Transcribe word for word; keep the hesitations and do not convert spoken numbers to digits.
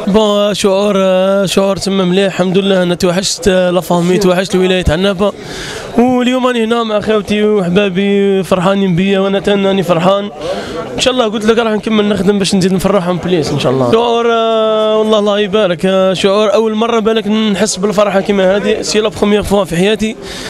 بون شعور شعور تما مليح الحمد لله. انا توحشت لا فامي، توحشت الولاية عنابة، واليوم راني هنا مع خاوتي وحبابي فرحانين بيا وانا تاني فرحان. ان شاء الله قلت لك راح نكمل نخدم باش نزيد نفرحهم بليس ان شاء الله. شعور والله الله يبارك، شعور اول مره بالك نحس بالفرحه كيما هذه، سي لا بروميير فوا في حياتي.